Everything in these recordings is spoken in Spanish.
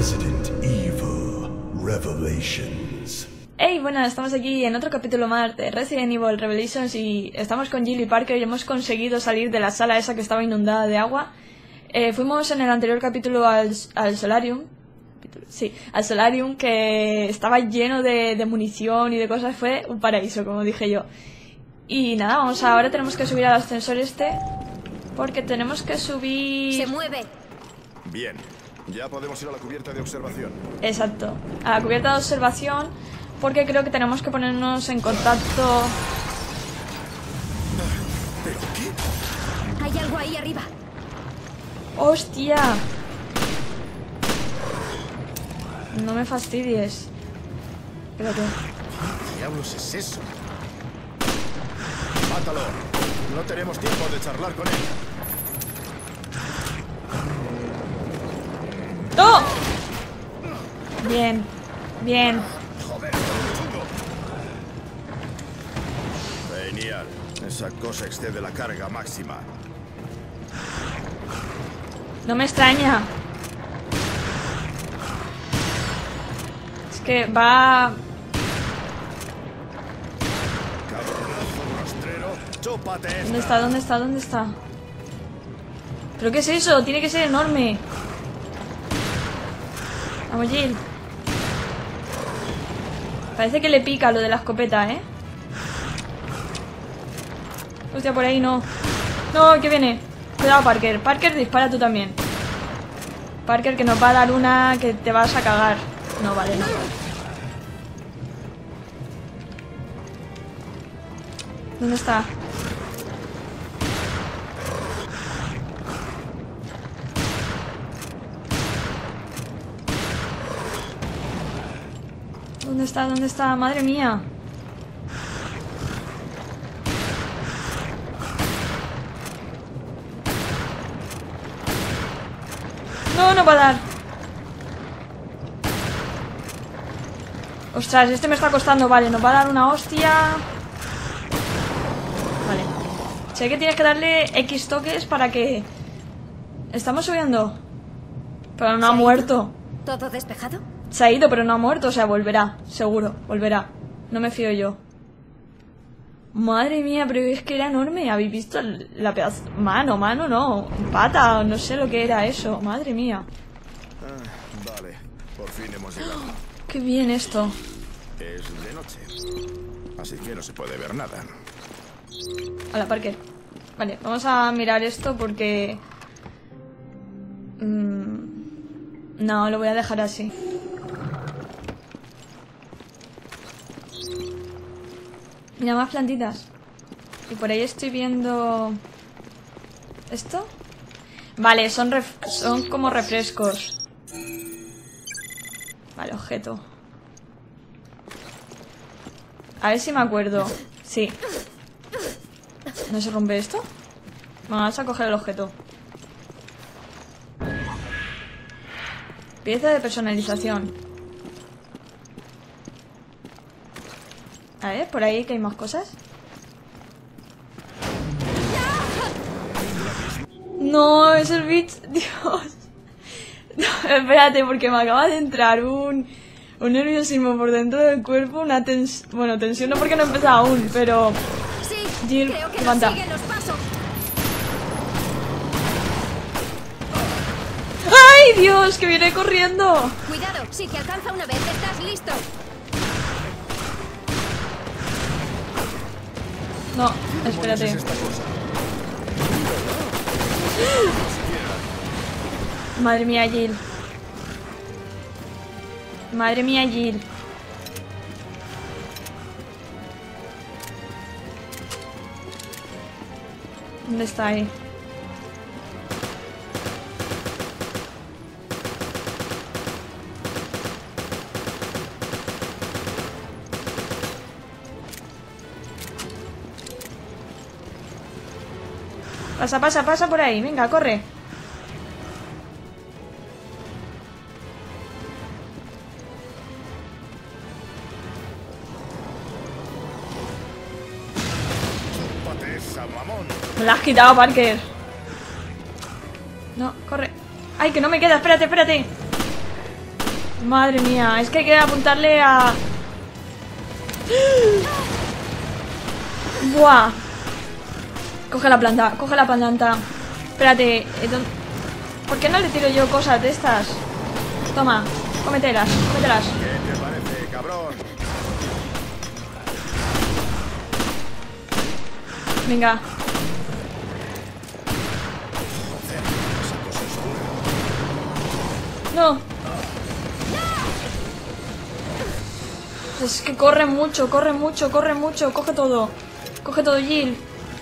Resident Evil Revelations. Hey, bueno, estamos aquí en otro capítulo más de Resident Evil Revelations y estamos con Jill y Parker y hemos conseguido salir de la sala esa que estaba inundada de agua. Fuimos en el anterior capítulo al Solarium. Sí, al Solarium, que estaba lleno de munición y de cosas. Fue un paraíso, como dije yo. Y nada, ahora tenemos que subir al ascensor este, porque tenemos que subir... ¡Se mueve! Bien, ya podemos ir a la cubierta de observación. Exacto, a la cubierta de observación, porque creo que tenemos que ponernos en contacto... ¿Pero qué? Hay algo ahí arriba. ¡Hostia! No me fastidies. Espérate. ¿Qué diablos es eso? ¡Mátalo! No tenemos tiempo de charlar con él. ¡No! Bien, bien. ¡Joder! Genial. Esa cosa excede la carga máxima. No me extraña. Es que va... Cabronazo rastrero. ¡Chúpate esta! ¿Dónde está? ¿Dónde está? ¿Dónde está? ¿Pero qué es eso? Tiene que ser enorme. Vamos, Jill. Parece que le pica lo de la escopeta, ¿eh? Hostia, por ahí no. No, que viene. Cuidado, Parker. Parker, dispara tú también. Parker, que nos va a dar una que te vas a cagar. No, vale, no. ¿Dónde está? ¿Dónde está? ¿Dónde está? ¡Madre mía! No, no va a dar. Ostras, este me está costando. Vale, nos va a dar una hostia. Vale. Sé que tienes que darle X toques para que... Estamos subiendo. Pero no ha muerto. ¿Todo despejado? Se ha ido, pero no ha muerto. O sea, volverá. Seguro, volverá. No me fío yo. Madre mía, pero es que era enorme. ¿Habéis visto la pedazo? Mano no. Pata, no sé lo que era eso. Madre mía. Vale, por fin hemos llegado. Qué bien esto. Es de noche, así que no se puede ver nada. Hola, Parker. Vale, vamos a mirar esto porque... No, lo voy a dejar así. Mira, más plantitas. Y por ahí estoy viendo... ¿Esto? Vale, son como refrescos. Vale, objeto. A ver si me acuerdo. Sí. ¿No se rompe esto? Vamos a coger el objeto. Pieza de personalización. A ver, por ahí que hay más cosas. No, es el bitch. Dios. No, espérate, porque me acaba de entrar un nerviosismo por dentro del cuerpo. Una tensión. Bueno, tensión no, porque no he empezado aún, pero... Sí, Jill, creo que levanta. nos siguen los pasos. ¡Ay, Dios! ¡Que viene corriendo! Cuidado, si te alcanza una vez, estás listo. No, ¿Qué demonios espérate. es esta cosa? Madre mía, Jill. Madre mía, Jill. ¿Dónde está ahí? Pasa por ahí. Venga, corre. esa, mamón. Me la has quitado, Parker. No, corre. Ay, que no me queda, espérate, espérate. Madre mía, es que hay que apuntarle a... Buah. Coge la planta, coge la planta. Espérate, ¿por qué no le tiro yo cosas de estas? Toma, cómetelas, cómetelas. ¿Qué te parece, cabrón? Venga. No. Es que corre mucho, corre mucho, corre mucho. Coge todo. Coge todo, Jill.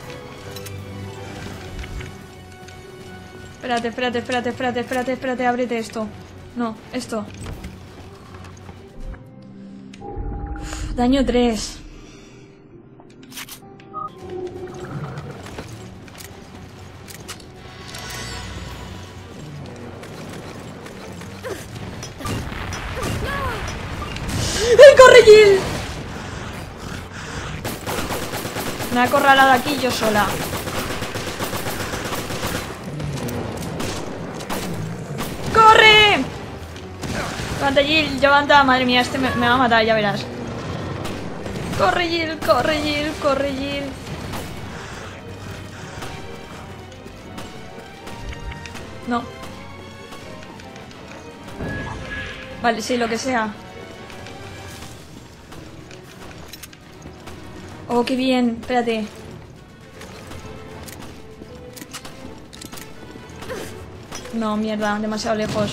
Espérate, espérate, espérate, espérate, espérate, espérate, ábrete esto. No, esto. Uf, daño 3. ¡Ay, corre, Jill! Me ha acorralado aquí yo sola. ¡Corre! Levanta, Jill, levanta. Madre mía, este me va a matar, ya verás. Corre, Jill, corre, Jill, corre, Jill. No. Vale, sí, lo que sea. Oh, qué bien, espérate. No, mierda, demasiado lejos.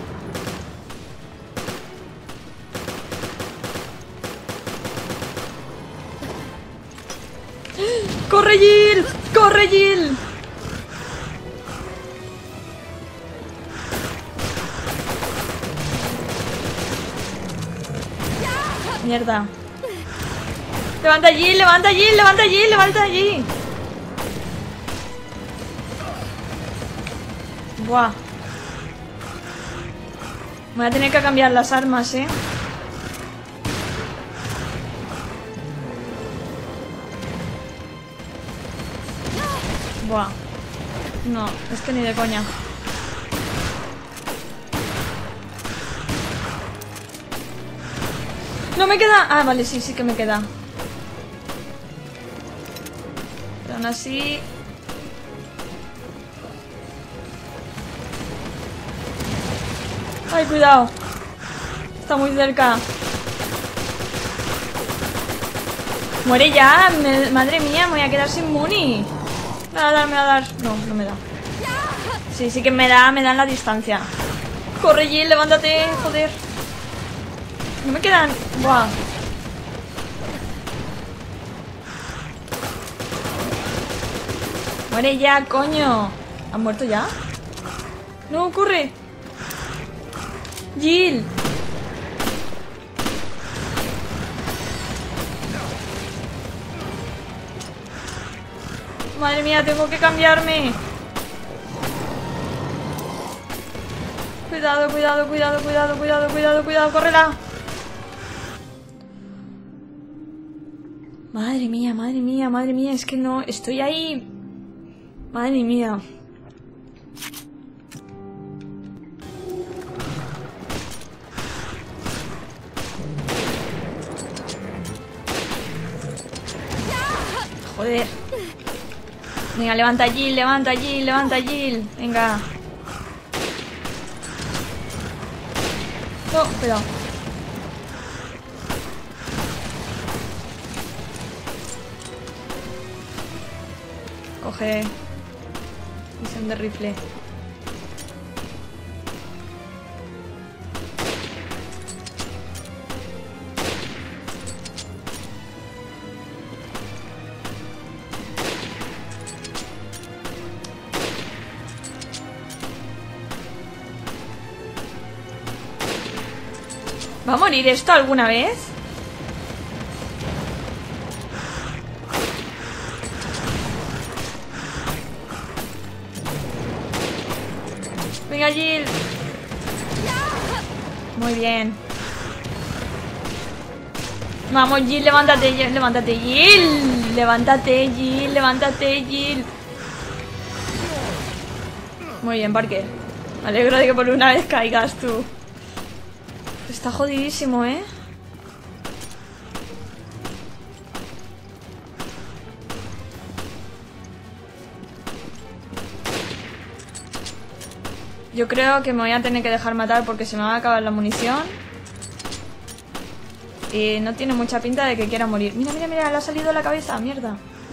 ¡Corre, Jill! ¡Corre, Jill! Mierda. Levanta Jill, levanta Jill, levanta Jill, levanta Jill. Buah. Voy a tener que cambiar las armas, Buah. No, es que ni de coña. No me queda... Ah, vale, sí, sí que me queda. Pero aún así... Ay, cuidado. Está muy cerca. Muere ya. Madre mía, me voy a quedar sin muni. Me va a dar, me va a dar. No, no me da. Sí, sí que me da en la distancia. Corre, Jill, levántate, joder. No me quedan. Buah. Muere ya, coño. ¿Han muerto ya? No, corre. Jill. Madre mía, tengo que cambiarme. Cuidado, cuidado, cuidado, cuidado, cuidado, cuidado, cuidado, córrela. Madre mía, madre mía, madre mía, es que no, estoy ahí. Madre mía. Joder. Venga, levanta Jill, levanta Jill, levanta Jill. Venga. No, cuidado. Coge misión de rifle. ¿Va a morir esto alguna vez? Venga, Jill. Muy bien. Vamos, Jill, levántate, levántate, Jill. Levántate, Jill, levántate, Jill. Muy bien, Parker. Me alegro de que por una vez caigas tú. Está jodidísimo, ¿eh? Yo creo que me voy a tener que dejar matar porque se me va a acabar la munición. Y no tiene mucha pinta de que quiera morir. Mira, mira, mira, le ha salido la cabeza, mierda.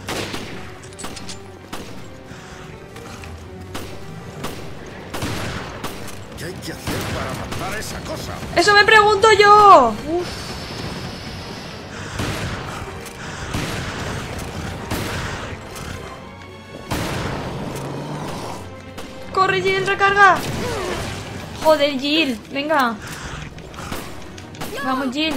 ¿Qué hay que hacer para matar a esa cosa? ¡Eso me pregunto yo! Uf. ¡Corre, Jill! ¡Recarga! ¡Joder, Jill! ¡Venga! ¡Vamos, Jill!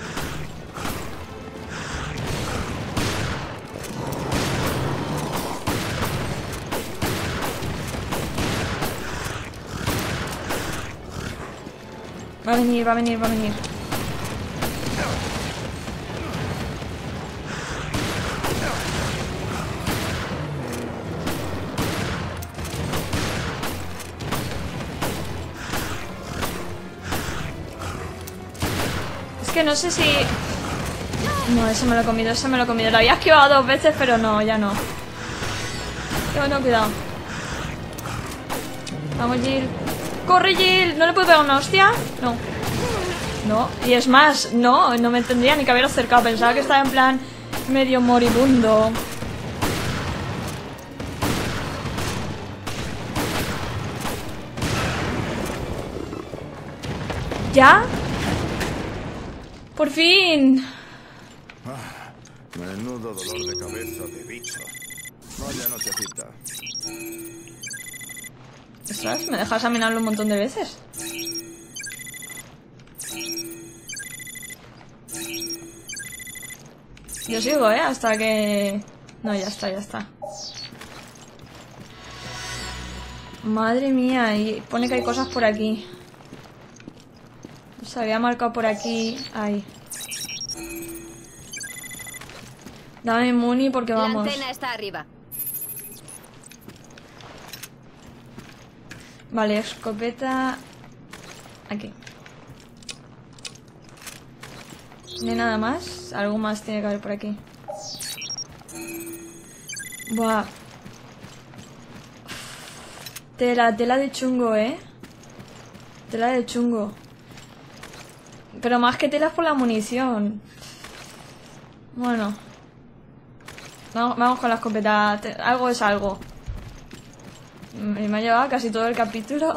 Va a venir, va a venir, va a venir. Es que no sé si... No, ese me lo he comido, ese me lo he comido. Lo había esquivado 2 veces, pero no, ya no. No, cuidado. Vamos, Jill. ¡Corre, Jill! ¿No le puedo pegar una hostia? No. No. Y es más, no me tendría ni que haber acercado. Pensaba que estaba en plan medio moribundo. ¿Ya? ¡Por fin! Menudo dolor de cabeza de bicho. Vaya nochecita. ¿Sabes? Me dejas examinarlo un montón de veces. Yo sigo, hasta que... No, ya está, ya está. Madre mía, y pone que hay cosas por aquí. Se había marcado por aquí. Ahí. Dame muni porque vamos. La antena está arriba. Vale, escopeta. Aquí. No hay nada más. Algo más tiene que haber por aquí. Buah. Tela de chungo, Tela de chungo. Pero más que tela es por la munición. Bueno. Vamos con la escopeta. Algo es algo. Me ha llevado casi todo el capítulo.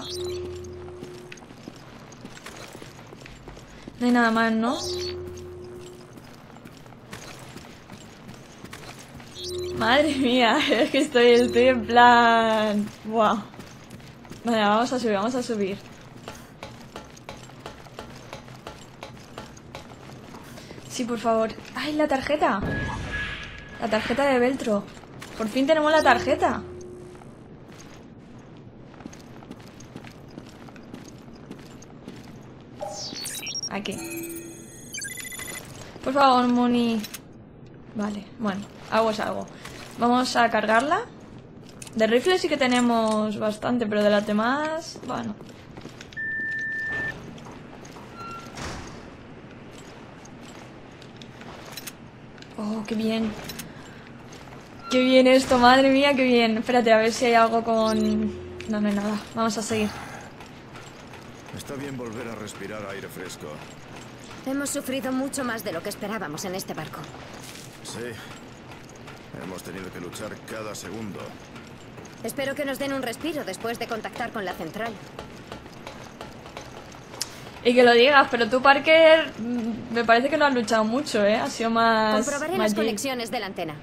No hay nada más, ¿no? Madre mía, es que estoy en plan... Wow. Vale, vamos a subir, vamos a subir. Sí, por favor. ¡Ay, la tarjeta! La tarjeta de Veltro. Por fin tenemos la tarjeta. Aquí. Por favor, Moni. Vale, bueno, algo es algo. Vamos a cargarla. De rifle sí que tenemos bastante, pero de las demás, bueno. Oh, qué bien. Qué bien esto, madre mía, qué bien. Espérate, a ver si hay algo con... No, no hay nada. Vamos a seguir. Está bien volver a respirar aire fresco. Hemos sufrido mucho más de lo que esperábamos en este barco. Sí. Hemos tenido que luchar cada segundo. Espero que nos den un respiro después de contactar con la central. Y que lo digas, pero tú, Parker, me parece que no has luchado mucho, Ha sido más... Comprobaré más las conexiones de la antena.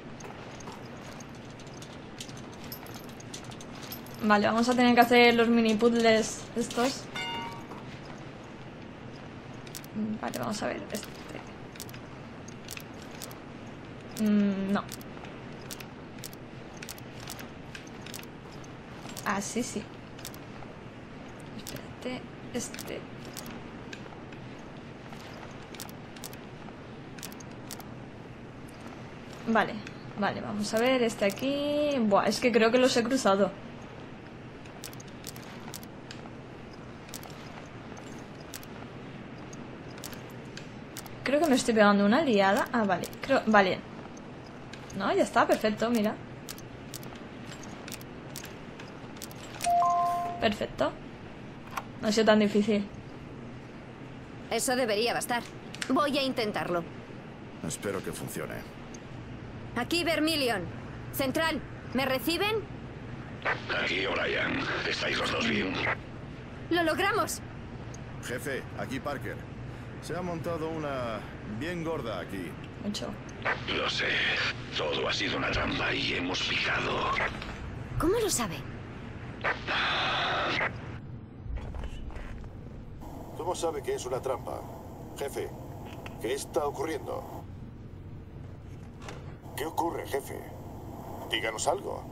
Vale, vamos a tener que hacer los mini puzzles estos. Vale, vamos a ver este. No. Ah, sí, sí. Espérate, este. Vale, vale, vamos a ver este aquí. Buah, es que creo que los he cruzado. Creo que me estoy pegando una liada. Ah, vale. Vale. No, ya está, perfecto, mira. Perfecto. No ha sido tan difícil. Eso debería bastar. Voy a intentarlo. Espero que funcione. Aquí Vermilion. Central, ¿me reciben? Aquí, O'Brien. ¿Estáis los dos bien? ¡Lo logramos! Jefe, aquí Parker. Se ha montado una bien gorda aquí. Mucho. Lo sé. Todo ha sido una trampa y hemos picado. ¿Cómo lo sabe? ¿Cómo sabe que es una trampa? Jefe, ¿qué está ocurriendo? ¿Qué ocurre, jefe? Díganos algo.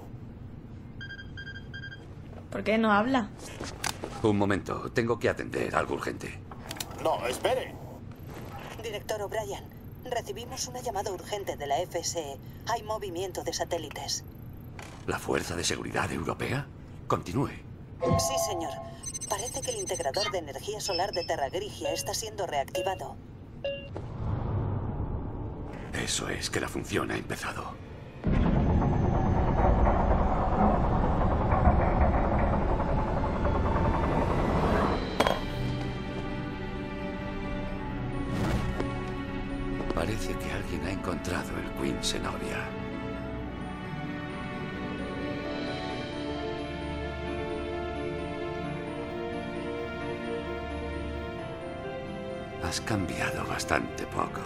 ¿Por qué no habla? Un momento, tengo que atender algo urgente. No, espere. Director O'Brien, recibimos una llamada urgente de la FSE. Hay movimiento de satélites. ¿La Fuerza de Seguridad Europea? Continúe. Sí, señor. Parece que el integrador de energía solar de Terra Grigia está siendo reactivado. Eso es, que la función ha empezado. Parece que alguien ha encontrado el Queen Zenobia. Has cambiado bastante poco.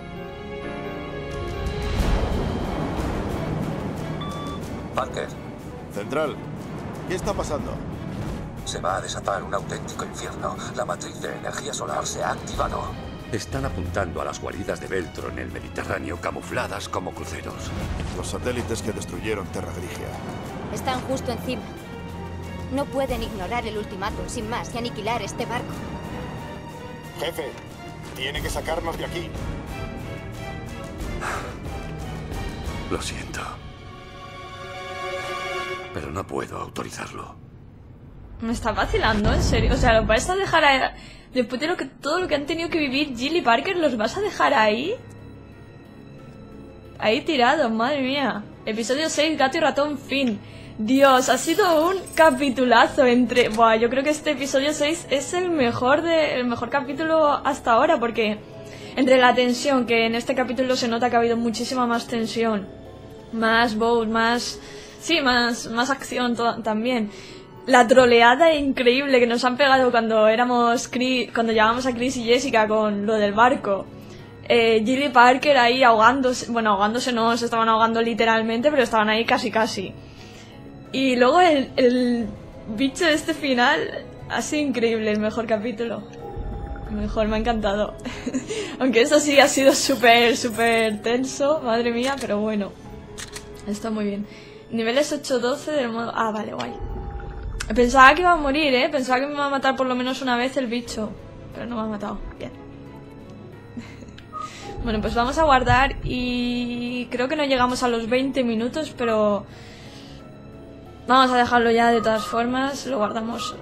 Parker, Central, ¿qué está pasando? se va a desatar un auténtico infierno. La matriz de energía solar se ha activado. Están apuntando a las guaridas de Veltro en el Mediterráneo, camufladas como cruceros. Los satélites que destruyeron Terra Grigia. Están justo encima. No pueden ignorar el ultimátum sin más y aniquilar este barco. Jefe, tiene que sacarnos de aquí. Lo siento. Pero no puedo autorizarlo. Me está vacilando, en serio. O sea, ¿los vais a dejar ahí? Después de todo lo que han tenido que vivir Jill y Parker, ¿los vas a dejar ahí? Ahí tirados, madre mía. Episodio 6, Gato y Ratón, fin. Dios, ha sido un capitulazo entre... Buah, yo creo que este episodio 6 es el mejor capítulo hasta ahora, porque entre la tensión, que en este capítulo se nota que ha habido muchísima más tensión, más bows, más... Sí, más acción también. La troleada increíble que nos han pegado cuando llevábamos a Chris y Jessica con lo del barco. Jill y Parker ahí ahogándose. Bueno, ahogándose no, se estaban ahogando literalmente, pero estaban ahí casi. Y luego el bicho de este final ha sido increíble, el mejor capítulo. Mejor, me ha encantado. Aunque eso sí ha sido súper tenso, madre mía, pero bueno. Está muy bien. Niveles 8-12 del modo... Ah, vale, guay. Pensaba que iba a morir, pensaba que me iba a matar por lo menos una vez el bicho. Pero no me ha matado, bien. Bueno, pues vamos a guardar y... Creo que no llegamos a los 20 minutos, pero... Vamos a dejarlo ya de todas formas, lo guardamos...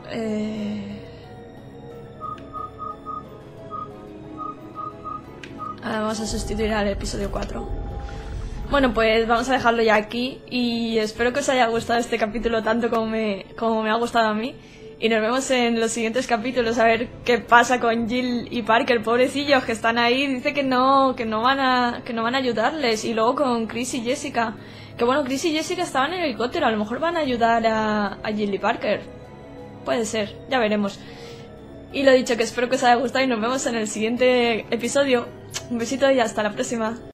Ahora vamos a sustituir al episodio 4. Bueno, pues vamos a dejarlo ya aquí y espero que os haya gustado este capítulo tanto como me ha gustado a mí. Y nos vemos en los siguientes capítulos a ver qué pasa con Jill y Parker, pobrecillos que están ahí. Dice que no van a ayudarles. Y luego con Chris y Jessica. Que bueno, Chris y Jessica estaban en el helicóptero, a lo mejor van a ayudar a Jill y Parker. Puede ser, ya veremos. Y lo dicho, que espero que os haya gustado y nos vemos en el siguiente episodio. Un besito y hasta la próxima.